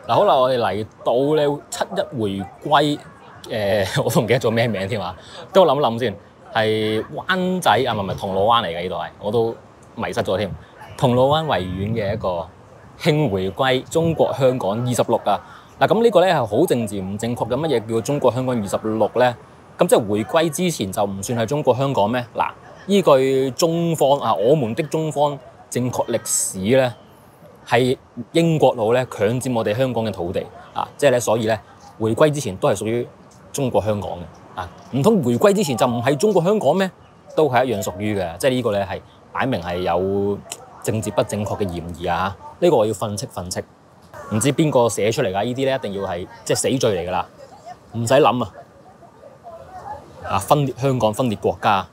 嗱，好啦，我哋嚟到咧7·1回歸，我都唔記得咗咩名添啊，等我諗諗先，係灣仔啊，唔係銅鑼灣嚟嘅呢度係，我都迷失咗添。銅鑼灣維園嘅一個慶回歸中國香港26啊！嗱，咁呢個咧係好政治唔正確嘅，乜嘢叫做中國香港26咧？咁即係回歸之前就唔算係中國香港咩？嗱，依據中方啊，我們的中方正確歷史咧，係英國佬咧強佔我哋香港嘅土地啊，即係咧，所以咧回歸之前都係屬於中國香港嘅啊，唔通回歸之前就唔係中國香港咩？都係一樣屬於嘅，即係呢個咧係擺明係有政治不正確嘅嫌疑啊！呢個我要訓斥訓斥，唔知邊個寫出嚟㗎？呢啲咧一定要係即係死罪嚟㗎啦，唔使諗啊！啊，分裂香港，分裂國家。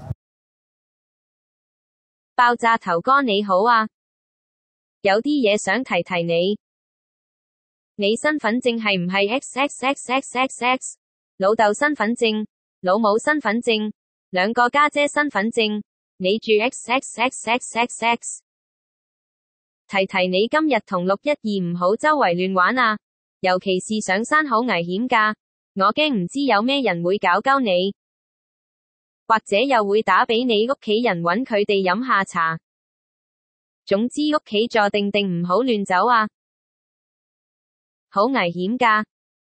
爆炸頭哥你好啊，有啲嘢想提提你。你身份證係唔係 XXXXXX？ 老豆身份證、老母身份證、兩個家姐身份證，你住 XXXXXX？ 提提你今日同612唔好周圍亂玩啊，尤其是上山好危險㗎，我驚唔知有咩人會搞鳩你。或者又會打俾你屋企人揾佢哋飲下茶。總之屋企坐定定唔好亂走啊，好危險㗎。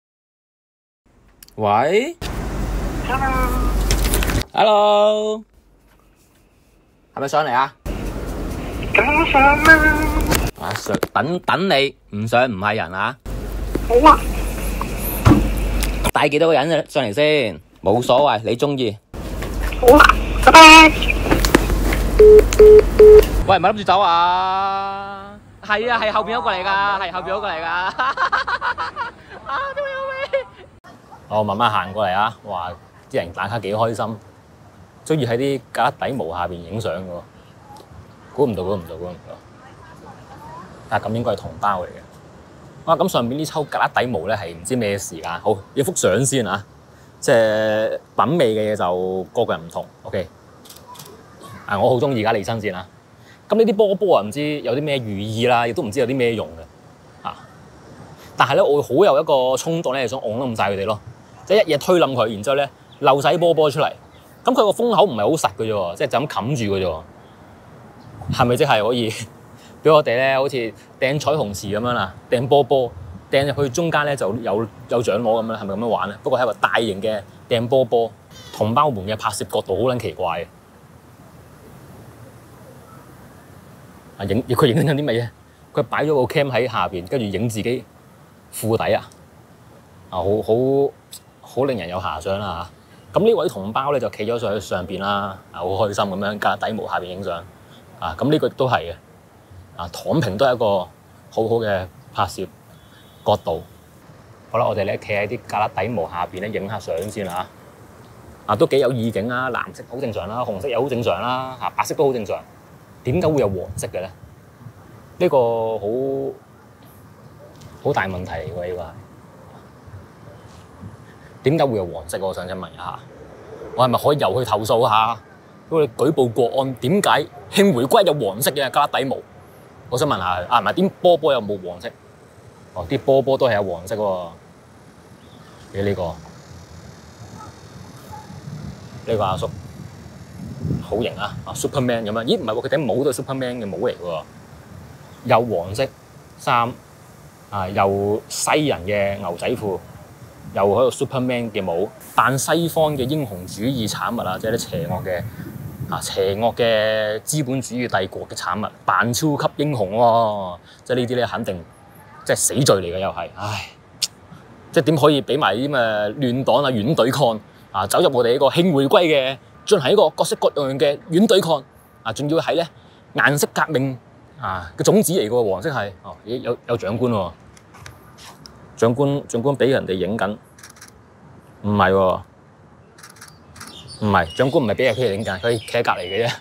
喂 ，Hello， 係咪上嚟啊？ 梗上啦！ 啊，上等你，唔上唔係人啊。 好啊。 帶幾多個人上嚟先？冇所謂，你中意。 好啦，拜拜。 喂，唔係諗住走啊？係啊，係後邊嗰個嚟㗎，係後邊嗰個嚟㗎。啊，都有味。我慢慢行過嚟啊！哇，啲人打卡幾開心，中意喺啲格底毛下邊影相㗎喎。估唔到。啊，咁應該係同胞嚟嘅。哇，咁上邊呢抽格底毛咧係唔知咩時間。好，要幅相先啊！即係品味嘅嘢就個個人唔同 ，OK。啊，我好中意而家利親線啦。咁呢啲波波啊，唔知有啲咩寓意啦，亦都唔知有啲咩用嘅啊。但係咧，我會好有一個衝動咧，想擁冧晒佢哋咯，即係一嘢推冧佢，然之後咧漏晒啲波波出嚟。咁佢個封口唔係好實嘅啫，即係就咁冚住嘅啫。係咪即係可以俾我哋咧，好似掟彩虹旗咁樣啦，掟波波？掟入去中間咧就有獎攞咁樣，係咪咁樣玩咧？不過係一個大型嘅掟波波，同胞們嘅拍攝角度好撚奇怪嘅。啊，佢影緊啲乜嘢？佢擺咗個 cam 喺下邊，跟住影自己褲底啊！啊，好令人有遐想啦嚇。咁呢位同胞咧就企咗上去上邊啦，啊，好開心咁樣格底毛下邊影相。啊，咁呢個都係嘅。啊，躺平都係一個好好嘅拍攝角度。好啦，我哋咧企喺啲格底毛下邊咧影下相先啦。啊，都幾有意境啊！藍色好正常啦，紅色又好正常啦，嚇白色都好正常。點解會有黃色嘅咧？呢個好大問題嚟喎，呢個係點解會有黃色？我想問一下，我係咪可以又去投訴下？如果你舉報國安，點解慶回歸有黃色嘅格底毛？我想問下，啊唔係啲波波有冇黃色？哦，啲波波都係有黃色喎。你呢個阿叔好型啊！Superman 咁樣，咦唔係喎，佢頂帽都係 Superman 嘅帽嚟喎。有黃色衫啊，有西人嘅牛仔褲，又喺度 Superman 嘅帽，扮西方嘅英雄主義產物啊，即係啲邪惡嘅資本主義帝國嘅產物，扮超級英雄喎，即係呢啲咧肯定即係死罪嚟嘅又係，唉，即係點可以俾埋啲咁嘅亂黨啊軟對抗啊走入我哋呢個慶回歸嘅進行一個各式各樣嘅軟對抗啊，仲要係咧顏色革命啊嘅種子嚟嘅喎，黃色係哦，有長官喎，長官俾人哋影緊，唔係喎。唔係，長官唔係俾人企影緊，佢企喺隔離嘅啫。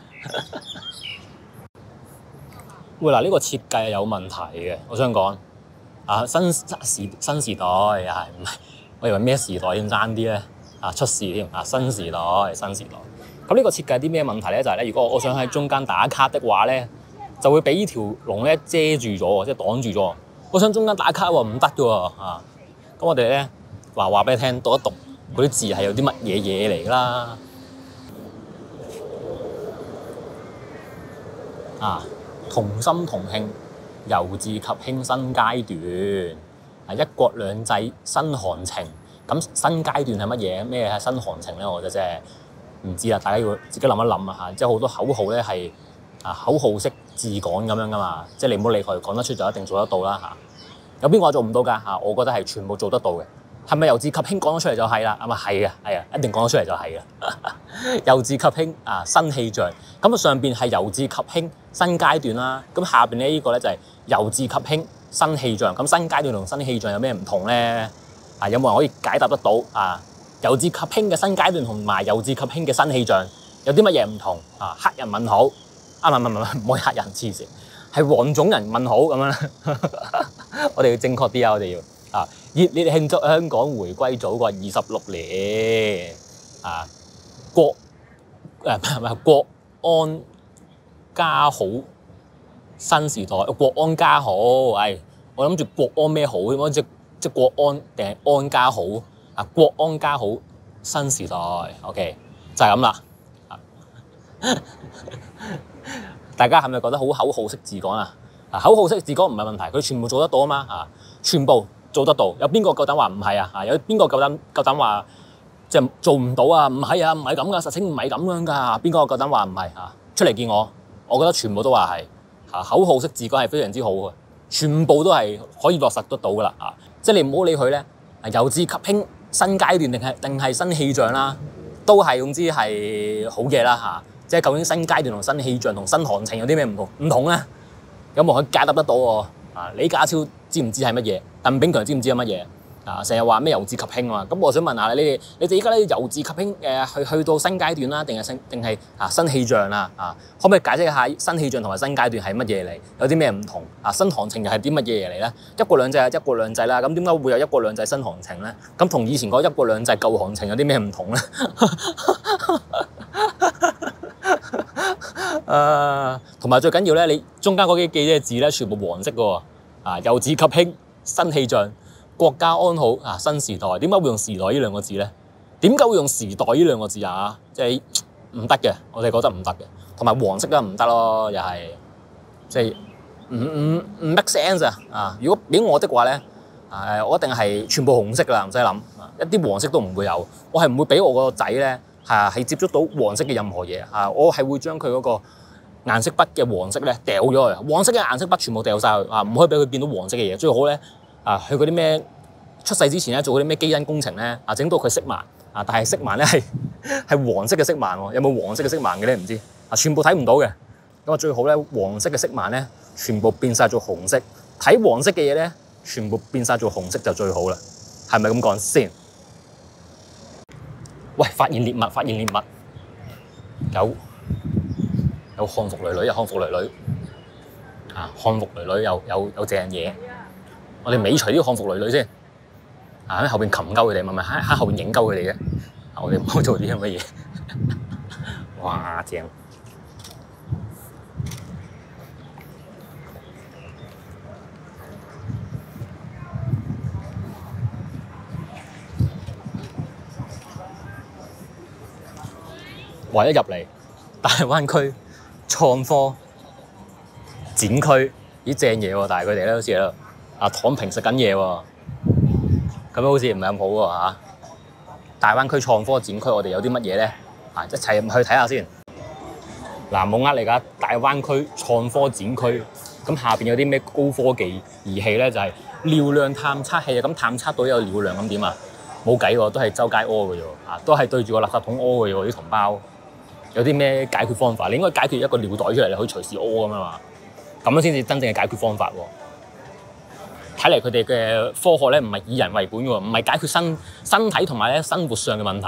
喂嗱，呢個設計係有問題嘅，我想講啊，新時代啊，唔係，我以為咩時代先爭啲咧啊，出事添啊，新時代。咁呢個設計啲咩問題咧？就係咧，如果我想喺中間打卡的話咧，就會俾呢條龍咧遮住咗，即係擋住咗。 我想中間打卡喎，唔得嘅喎啊！咁我哋咧話俾你聽，讀一讀嗰啲字係有啲乜嘢嘢嚟啦。啊，同心同慶，由治及興新階段。啊，一國兩制新行程。咁新階段係乜嘢？咩係新行程咧？我就真係唔知啦，大家要自己諗一諗啊嚇！即係好多口號咧係口號式治港咁樣噶嘛，即係你唔好理佢，講得出就一定做得到啦嚇。有邊個話做唔到㗎嚇？我覺得係全部做得到嘅。係咪由治及興講咗出嚟就係啦？係咪係啊？一定講咗出嚟就係嘅。由治及興新氣象。咁啊上邊係由治及興新階段啦。咁下邊咧呢個咧就係由治及興新氣象。咁新階段同新氣象有咩唔同咧？有冇人可以解答得到由治及興嘅新階段同埋由治及興嘅新氣象有啲乜嘢唔同黑人問號唔可以黑人黐線，係黃種人問號咁樣。我哋要正確啲啊！我哋要熱烈慶祝香港回歸祖國26年國安家好新時代，國安家好。我諗住國安咩好？即國安定係安家好國安家好新時代 ，OK 就係咁啦。大家係咪覺得好口號式治港啊？口號式治港唔係問題，佢全部做得到啊嘛全部做得到。有邊個夠膽話唔係啊？有邊個夠膽話即係做唔到啊？唔係啊，唔係咁噶，實情唔係咁樣噶。邊個夠膽話唔係出嚟見我？我覺得全部都話係口號式治港係非常之好嘅，全部都係可以落實得到噶啦即係你唔好理佢咧，由治及興新階段定係新氣象啦，都係總之係好嘅啦即係究竟新階段同新氣象同新行程有啲咩唔同？唔同咧，有冇人解答得到喎？李家超知唔知係乜嘢？鄧炳強知唔知係乜嘢？成日話咩由治及興啊嘛，咁我想問下你哋而家咧由治及興去到新階段啦，定係新氣象可唔可以解釋一下新氣象同埋新階段係乜嘢嚟？有啲咩唔同？新行程又係啲乜嘢嚟咧？一國兩制係一國兩制啦，咁點解會有一國兩制新行程咧？咁同以前嗰一國兩制舊行程有啲咩唔同咧？同埋最緊要咧，你中間嗰幾隻字咧，全部黃色嘅喎，由治及興新氣象。國家安好新時代，點解會用時代呢兩個字咧？點解會用時代呢兩個字即係唔得嘅，我哋覺得唔得嘅。同埋黃色都唔得咯，又係即係唔 make sense 如果俾我的話咧，我一定係全部紅色噶啦，唔使諗，一啲黃色都唔會有。我係唔會俾我個仔咧係接觸到黃色嘅任何嘢我係會將佢嗰個顏色筆嘅黃色咧掉咗去，黃色嘅顏色筆全部掉晒去唔可以俾佢見到黃色嘅嘢。最好咧去嗰啲咩出世之前咧做嗰啲咩基因工程咧整到佢色盲但係色盲咧係黃色嘅色盲喎，有冇黃色嘅色盲嘅咧？唔知全部睇唔到嘅。咁最好咧黃色嘅色盲咧全部變晒做紅色，睇黃色嘅嘢咧全部變晒做紅色就最好啦。係咪咁講先？喂，發現獵物，有漢服女女，漢服女女有正嘢。我哋尾隨啲漢服女女先，喺後邊擒鳩佢哋，咪喺後邊影鳩佢哋嘅。我哋唔好做啲咁嘅嘢。哇，正！哇！一入嚟，大灣區創科展區，咦正嘢喎！但係佢哋咧好似喺度躺平食緊嘢喎，咁樣好似唔係咁好喎大灣區創科展區，我哋有啲乜嘢咧？一齊去睇下先。冇呃你㗎，大灣區創科展區，咁下邊有啲咩高科技儀器咧？就係尿量探測器咁探測到有尿量咁點冇計喎，都係周街屙嘅啫都係對住個垃圾桶屙嘅啫啲同胞。有啲咩解決方法？你應該解決一個尿袋出嚟，你可以隨時屙咁嘛，咁樣先至真正嘅解決方法喎。睇嚟佢哋嘅科學咧唔係以人為本嘅喎，唔係解決身體同埋咧生活上嘅問題。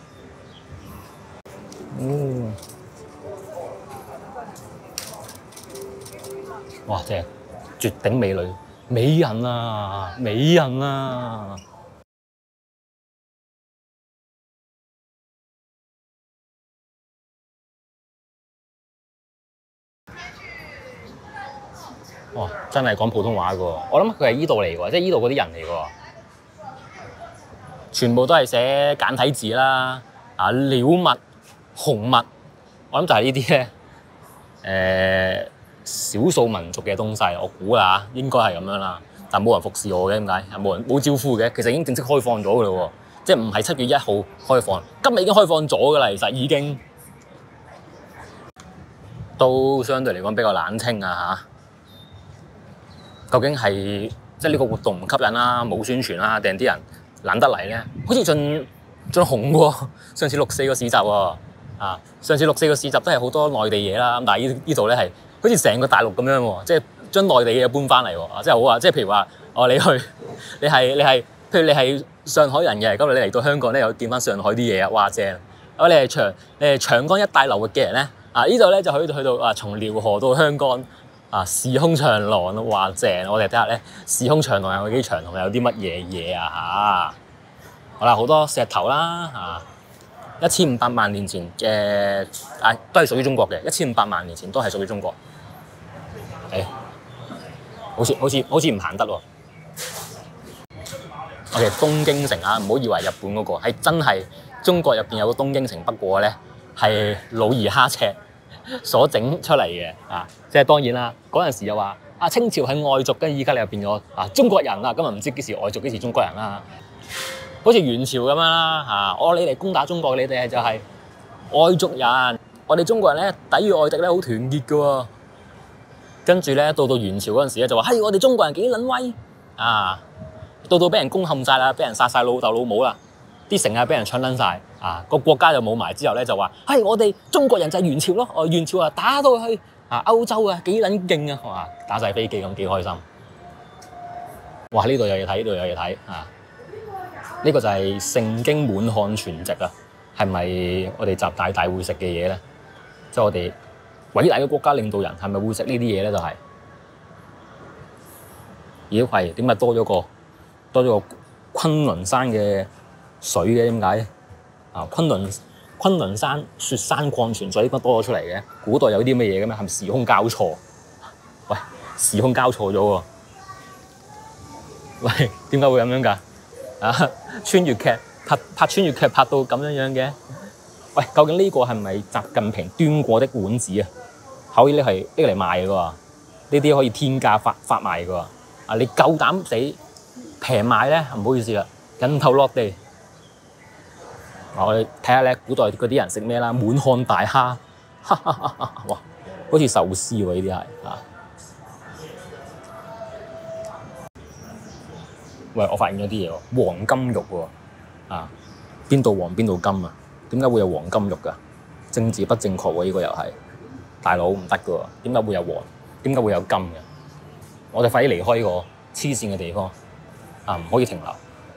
哇！正，絕頂美女，美人啊，美人啊！ 哇！真係講普通話嘅喎，我諗佢係依度嚟嘅喎，即係依度嗰啲人嚟嘅喎，全部都係寫簡體字啦，啊鳥物、紅物，我諗就係呢啲咧少數民族嘅東西，我估啦嚇，應該係咁樣啦。但冇人服侍我嘅，點解？冇招呼嘅，其實已經正式開放咗嘅嘞喎，即係唔係7月1號開放，今日已經開放咗嘅啦，其實已經都相對嚟講比較冷清啊嚇。究竟係即係呢個活動唔吸引啦，冇宣傳啦，定啲人懶得嚟咧？好似盡紅喎，上次6.4個市集喎，啊上次6.4個市集都係好多內地嘢啦，咁但係呢度咧係好似成個大陸咁樣喎，即係將內地嘢搬翻嚟喎，即係好啊！即係譬如話，你係，譬如你係上海人嘅，咁你嚟到香港咧又見翻上海啲嘢啊，哇正！咁你係長江一帶流域嘅人咧，啊呢度咧就去到啊從遼河到香港。啊！時空長廊咯，哇正！我哋睇下咧，時空長廊有幾長同埋有啲乜嘢嘢啊嚇！好啦，好多石頭啦嚇，1500萬年前嘅都係屬於中國嘅，1500萬年前都係屬於中國。好似唔行得喎。OK， 東京城啊，唔好以為日本嗰個係真係中國入邊有個東京城，不過咧係努爾哈赤所整出嚟嘅即係當然啦。嗰陣時又話清朝係外族，跟住依家你又變咗中國人啦，咁啊唔知幾時外族幾時中國人啦。好似元朝咁樣啦你嚟攻打中國，你哋就係外族人，我哋中國人咧抵禦外敵咧好團結嘅喎。跟住咧到元朝嗰陣時咧就話我哋中國人幾撚威到俾人攻陷晒啦，俾人殺晒老豆老母啦，啲城俾人搶撚晒個國家就冇埋之後咧就話我哋中國人就係元朝咯，元朝打到去歐洲幾撚勁啊，打晒飛機咁幾開心。哇！呢度有嘢睇，呢度有嘢睇呢個就係盛京滿漢全席啊，係咪我哋習大會食嘅嘢咧？即係我哋偉大嘅國家領導人係咪會食呢啲嘢咧？就係咦係點解多咗個昆侖山嘅水嘅？點解昆侖山雪山礦泉水點解多咗出嚟嘅？古代有啲乜嘢嘅咩？係咪時空交錯？喂，時空交錯咗喎！喂，點解會咁樣㗎？穿越劇拍穿越劇拍到咁樣嘅？喂，究竟呢個係咪習近平端過的碗子啊？可以拎嚟賣嘅喎，呢啲可以天價發賣嘅喎。你夠膽死平賣咧？唔好意思啦，引頭落地。我哋睇下咧，古代嗰啲人食咩啦？滿漢大蝦，哇，好似壽司喎！呢啲係喂，我發現咗啲嘢喎，黃金肉喎，邊度黃邊度金啊？點解會有黃金肉㗎？政治不正確喎，呢個又係大佬唔得㗎喎，點解會有黃？點解會有金嘅？我哋快啲離開呢個黐線嘅地方，唔可以停留。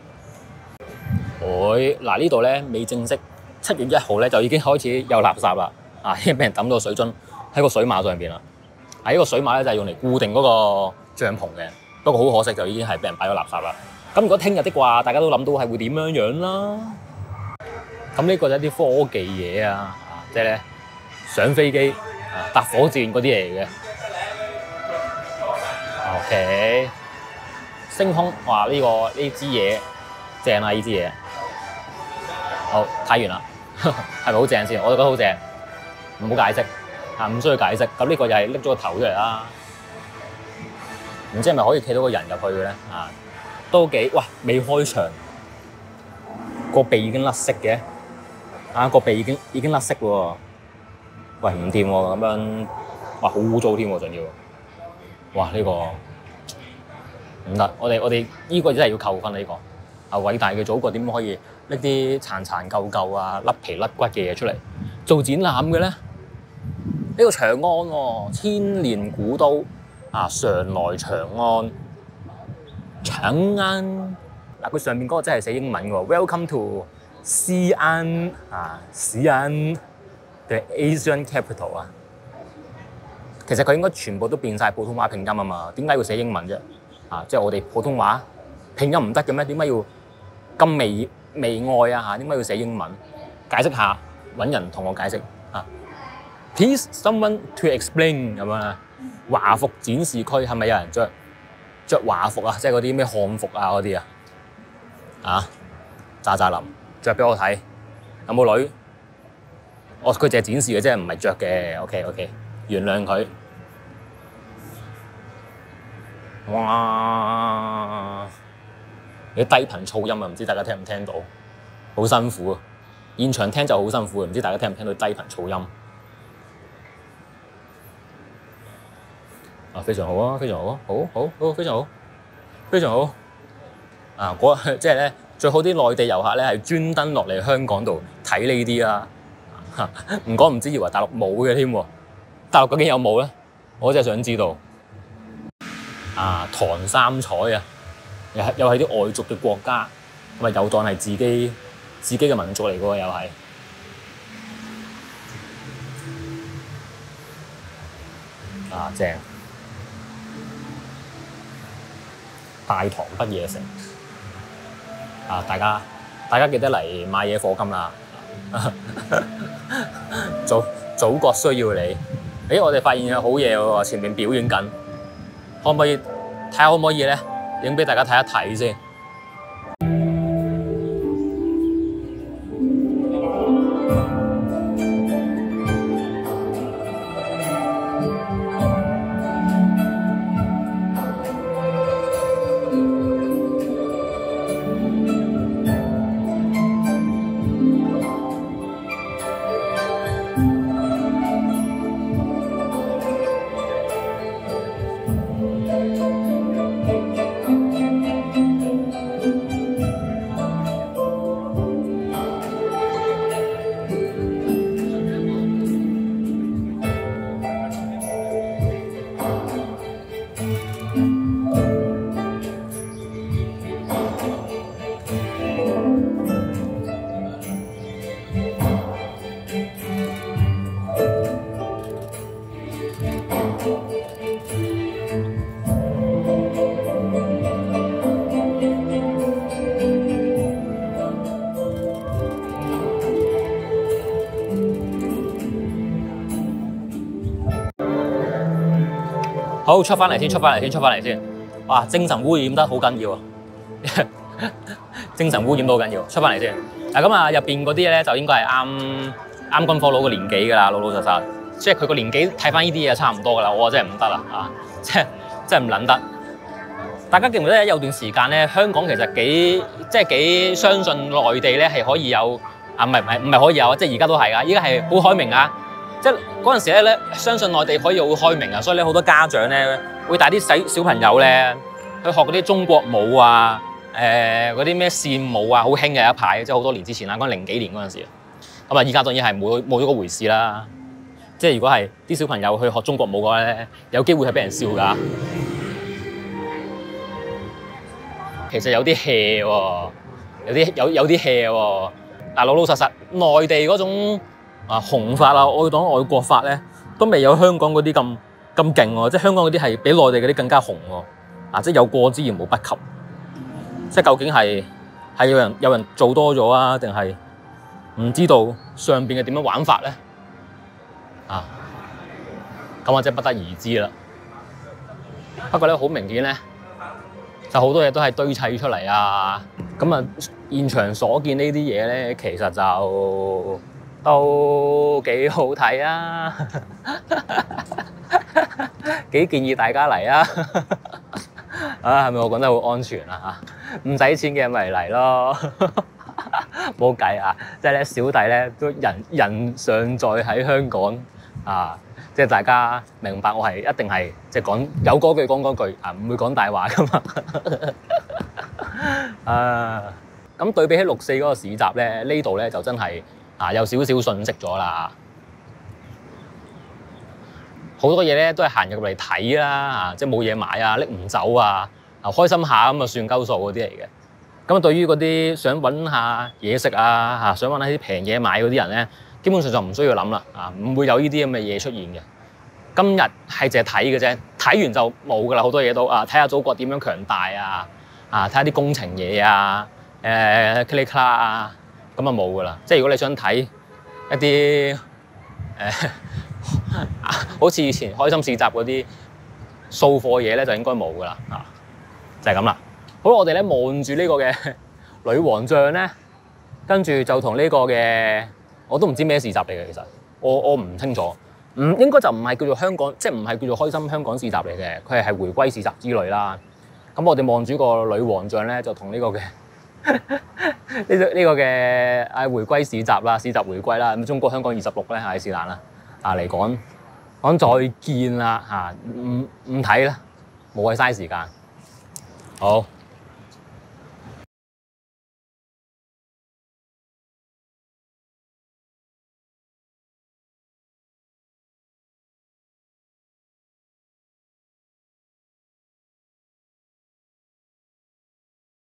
嗱呢度咧未正式7月1號咧就已經開始有垃圾啦，已經俾人抌到水樽喺個水馬上邊啦。呢個水馬咧就係用嚟固定嗰個帳篷嘅，不過好可惜就已經係俾人擺咗垃圾啦。咁如果聽日的話，大家都諗到係會點樣啦。咁呢個就係啲科技嘢即係咧上飛機搭火箭嗰啲嚟嘅。OK， 星空，哇！呢支嘢正啊！呢支嘢好睇完啦，係咪好正先？我都覺得好正，唔好解釋唔需要解釋。咁呢個又係拎咗個頭出嚟啦，唔知係咪可以企到個人入去嘅咧？都幾哇！未開場，個鼻已經甩色嘅，個鼻已經甩色喎。喂，唔掂喎，咁樣哇，好污糟添喎，仲要哇呢個唔得，我哋呢個真係要扣分呢個偉大嘅祖國點可以拎啲殘殘舊舊甩皮甩骨嘅嘢出嚟做展覽嘅咧？呢個長安喎，千年古都常來長安。長安佢上面嗰個真係寫英文喎 ，Welcome to 西安西安嘅 Asian Capital 其實佢應該全部都變晒普通話拼音啊嘛，點解要寫英文啫？即係我哋普通話拼音唔得嘅咩？點解要咁微愛點解要寫英文？解釋下，揾人同我解釋Please someone to explain 咁樣華服展示區係咪有人着華服啊？即係嗰啲咩漢服啊嗰啲啊？啊，渣林着俾我睇，有冇女？佢淨係展示嘅啫，唔係着嘅。OK， 原諒佢。哇！你低頻噪音啊，唔知大家聽唔聽到？好辛苦啊！現場聽就好辛苦，唔知大家聽唔聽到低頻噪音？啊，非常好啊，非常好啊，好，非常好，非常好。啊，即係咧，最好啲內地遊客咧係專登落嚟香港度睇呢啲啦。唔講唔知，以為大陸冇嘅添喎。大陸究竟有冇咧？我真係想知道。啊，唐三彩啊，又係啲外族嘅國家，咪又當係自己嘅民族嚟嘅喎，又係。啊，正！大唐不夜城。啊，大家記得嚟買嘢課金啦！祖國需要你。我哋發現有好嘢喎，前面表演緊，可唔可以睇下可唔可以咧？影俾大家睇一睇先。好，出翻嚟先。哇，精神污染得好緊要啊！精神污染都好緊要，出翻嚟先。咁啊，入邊嗰啲咧就應該係啱軍火佬嘅年紀㗎啦，老實實。即係佢個年紀睇翻呢啲嘢差唔多㗎啦，我真係唔得啦啊！即係唔撚得。大家記唔記得有段時間咧，香港其實幾相信內地咧係可以有啊？唔係可以有啊！即係而家都係㗎，依家係好開明啊！即係嗰陣時咧，相信內地可以好開明啊，所以咧好多家長咧會帶啲小朋友咧去學嗰啲中國舞啊，嗰啲咩扇舞啊，好興嘅一排，即係好多年之前啦，講零幾年嗰陣時。咁啊，依家當然係冇咗嗰回事啦。即係如果係啲小朋友去學中國舞嘅話咧，有機會係俾人笑㗎。其實有啲 hea 喎，有啲 hea 喎。嗱，老實實，內地嗰種紅法啊、愛黨愛國法咧，都未有香港嗰啲咁勁喎。即係香港嗰啲係比內地嗰啲更加紅喎。即係有過之而無不及。即係究竟係有人做多咗啊，定係唔知道上邊嘅點樣玩法咧？咁我真係不得而知啦。不過咧，好明顯咧，就好多嘢都係堆砌出嚟啊。咁啊，現場所見呢啲嘢咧，其實就都幾好睇啊！幾建議大家嚟啊！係咪我講得好安全啊？唔使錢嘅咪嚟咯，冇計啊！即係咧，小弟咧都人尚在喺香港啊！即係大家明白，我係一定係即係講有嗰句講嗰句啊，唔會講大話噶嘛。咁對比起6·4嗰個市集咧，呢度咧就真係有少少遜色咗啦。好多嘢咧都係行入嚟睇啦，即係冇嘢買啊，拎唔走啊，開心下咁啊算鳩數嗰啲嚟嘅。咁對於嗰啲想揾下嘢食啊，想揾下啲平嘢買嗰啲人咧，基本上就唔需要諗啦，唔會有呢啲咁嘅嘢出現嘅。今日係淨係睇嘅啫，睇完就冇噶啦，好多嘢都睇下祖國點樣強大啊，睇下啲工程嘢啊，click 咁啊冇噶啦。即係如果你想睇一啲好似以前開心市集嗰啲掃貨嘢咧，就應該冇噶啦，就係咁啦。好啦，我哋咧望住呢個嘅女王像咧，跟住就同呢個嘅我都唔知咩市集嚟嘅，其實我唔清楚。應該就唔係叫做香港，即係唔係叫做開心香港市集嚟嘅，佢係回歸市集之類啦。咁我哋望住個女王像咧，就同呢個嘅呢個嘅回歸市集啦，市集回歸啦。咁中國香港26咧係是但啦，嚟講再見啦嚇，唔睇啦，冇謂嘥時間。好。